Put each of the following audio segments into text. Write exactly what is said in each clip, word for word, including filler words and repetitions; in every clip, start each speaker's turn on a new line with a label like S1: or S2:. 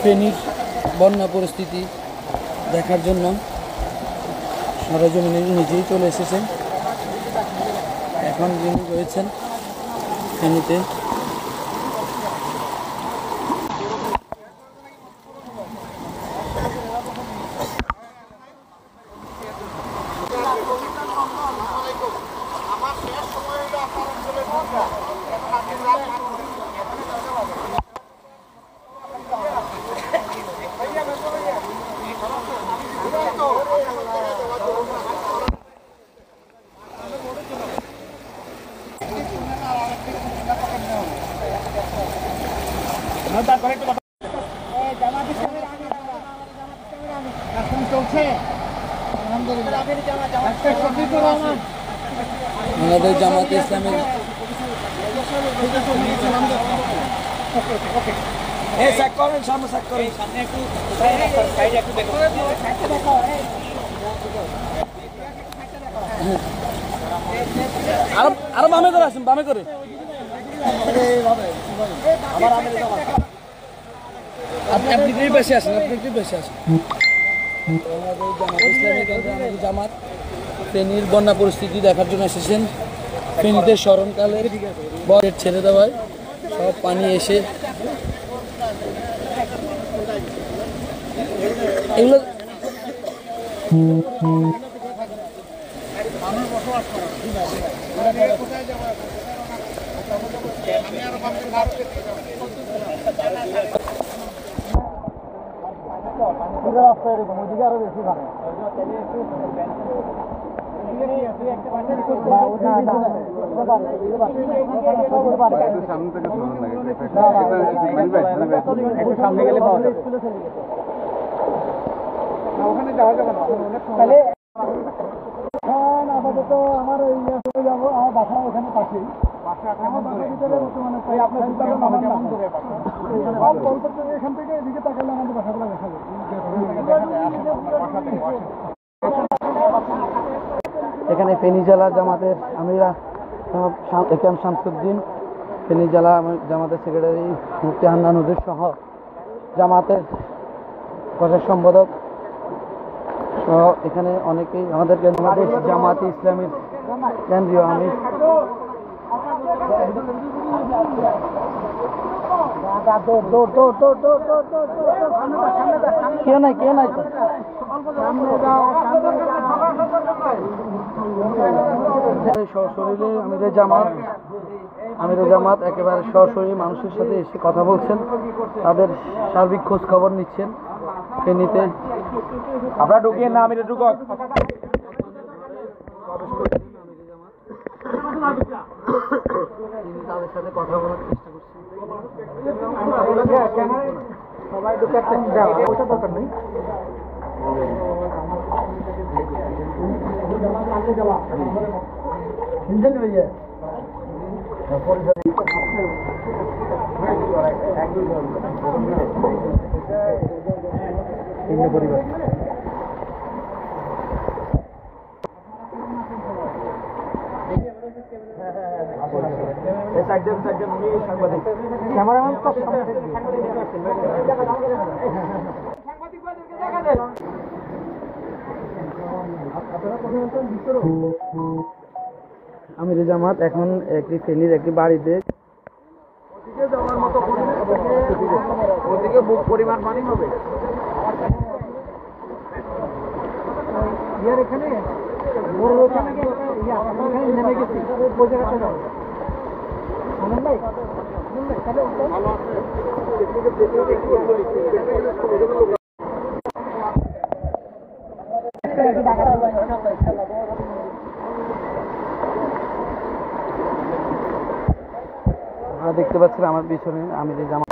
S1: ফেনীর বন্যা পরিস্থিতি দেখার জন্য সরজমিনে নিজেই চলে এসেছেন। এখন যিনি রয়েছেন ফেনীতে। আমাদের জামাত ইসলামের আরো বামে করে আসুন, বামে করে আপনি কি বেশি আসেন, আপনি কি বেশি আসেন। আমাদের জামাত ইসলামী জামাত ফেনীর বন্যা পরিস্থিতি দেখার জন্য এসেছেন। ফেনীতে স্মরণকালের বরের ছেড়ে দেওয়ায় সব পানি এসে এগুলো আরো বেশি ভালো সামনে গেলে পাওয়া যাবে, ওখানে যাওয়া যাবে না। তাহলে আপাতত আমার যাবো, আমার বাসা ওখানে পাশেই, এখান থেকে এদিকে তাকালে আমাদের বাসাগুলো দেখা যাবে। এখানে ফেনী জেলা জামাতের আমিরা একেএম শামসুদ্দিন, ফেনী জেলা জামাতের সেক্রেটারি মুফতি হান্নান হুজুর সহ জামাতের প্রচার সম্পাদক সহ এখানে অনেকেই আমাদের আমাদের জামাত ইসলামীর কেন্দ্রীয় আমির কে নাই কে নাই সশরীরে আমিরের জামাত আমিরের জামাত একেবারে সশরীরে মানুষের সাথে এসে কথা বলছেন, তাদের সার্বিক খোঁজ খবর নিচ্ছেন। ফেনীতে আপনারা ঢুকিয়ে না আমিরে ঢুকক, তাদের সাথে কথা বলার চেষ্টা করছেন। সবাই ঢুকে ওটা দরকার নেই। পরিবার ক্যামেরাম্যান তো আমির জামাত এখন একটি ফেনীর একটি বাড়িতে যাওয়ার মতো ওদিকে বুক পরিমাণ পানি হবে। ইয়ার এখানে বড় ওখানে নেমে গেছি ওই জায়গাটা যাবো। আনন্দ ভাই তাহলে ভালো আছে। আপনারা দেখতে পাচ্ছেন আমার পিছনে আমি যে জামা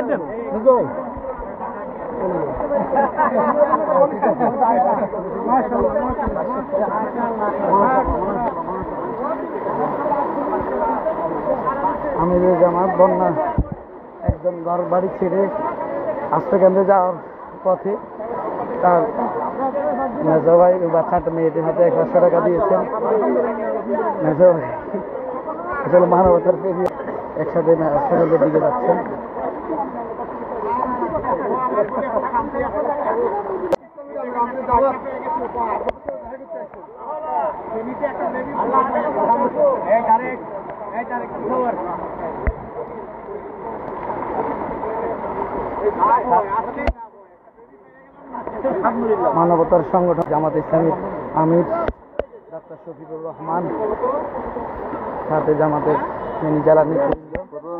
S1: আমি যে জামাত বন্যা একজন ঘর বাড়ি ছেড়ে আশ্রয়কেন্দ্রে যাওয়ার পথে তার মেজো ভাই বাচ্চাটা মেয়েটির হাতে এক লাখ টাকা দিয়েছেন। মেজো ভাই আসলে মানবতার পেরিয়ে একসাথে আশ্রয়কেন্দ্রের দিকে যাচ্ছেন। মানবতার সংগঠন জামাত ইসলামীর আমির ডাক্তার শফিকুর রহমান, সাথে জামাতের ফেনী জেলা নেতৃবৃন্দ,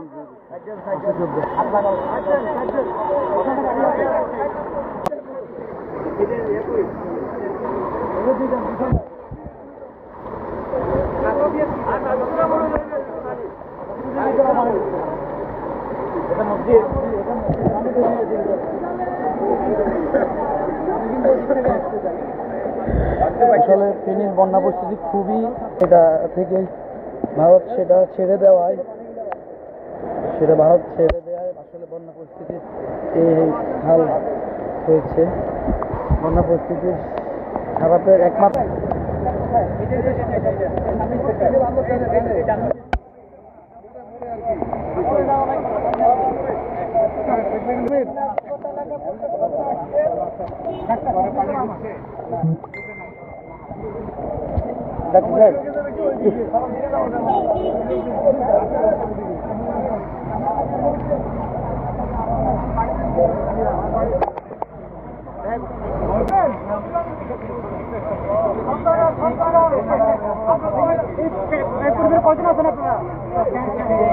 S1: আসলে ফেনীর বন্যা পরিস্থিতি খুবই, এটা থেকে ভারত সেটা ছেড়ে দেওয়ায় সেটা ভারত ছেড়ে দেওয়ায় আসলে বন্যা পরিস্থিতির এই হাল হয়েছে। বন্যা পরিস্থিতির খারাপের একমাত্র
S2: কজন আছেন আপনারা?